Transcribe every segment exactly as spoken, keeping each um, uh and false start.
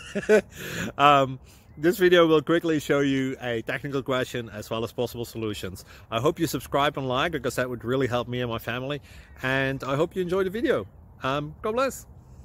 um, this video will quickly show you a technical question as well as possible solutions. I hope you subscribe and like, because that would really help me and my family. And I hope you enjoy the video. Um, God bless.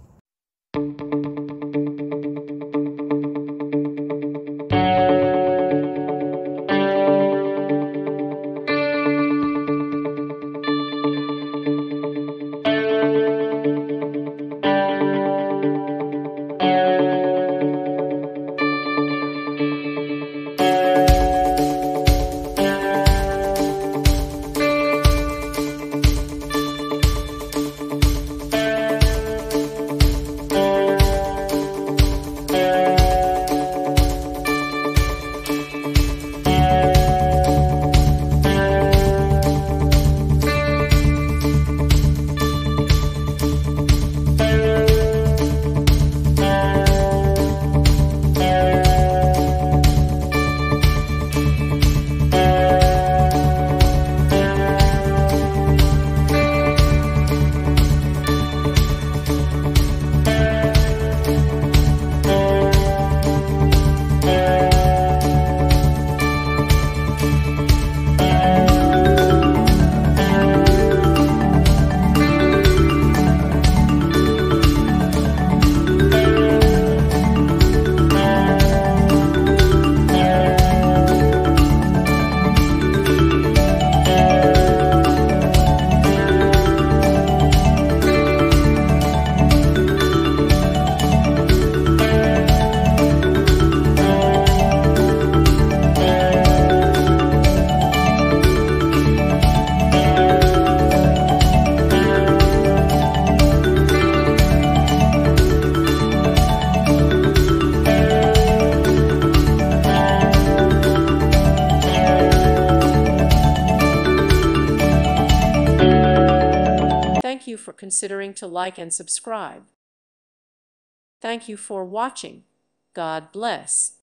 Thank you for considering to like and subscribe. Thank you for watching. God bless.